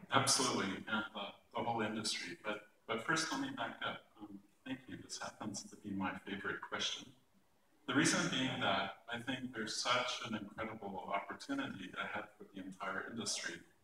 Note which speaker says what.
Speaker 1: Absolutely, and the whole industry. But first, let me back up. Thank you. This happens to be my favorite question. The reason being that I think there's such an incredible opportunity ahead for the entire industry.